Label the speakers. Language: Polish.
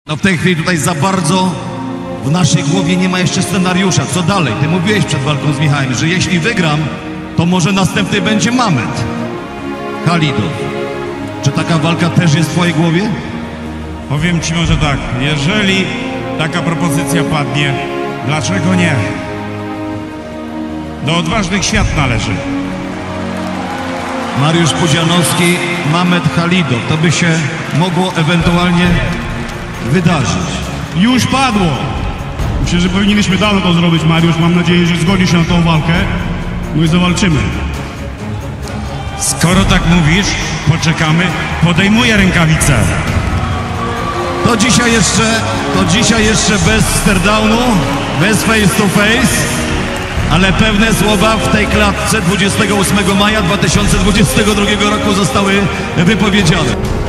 Speaker 1: No w tej chwili tutaj za bardzo w naszej głowie nie ma jeszcze scenariusza. Co dalej? Ty mówiłeś przed walką z Michałem, że jeśli wygram, to może następny będzie Mamet Halidow. Czy taka walka też jest w twojej głowie?
Speaker 2: Powiem ci może tak, jeżeli taka propozycja padnie, dlaczego nie? Do odważnych świat należy.
Speaker 1: Mariusz Pudzianowski, Mamet Halidow. To by się mogło ewentualnie wydarzyć.
Speaker 3: Już padło. Myślę, że powinniśmy dawno to zrobić, Mariusz. Mam nadzieję, że zgodzi się na tą walkę. No i zawalczymy.
Speaker 2: Skoro tak mówisz, poczekamy. Podejmuję rękawice.
Speaker 1: To dzisiaj jeszcze bez stare-downu, bez face to face, ale pewne słowa w tej klatce 28 maja 2022 roku zostały wypowiedziane.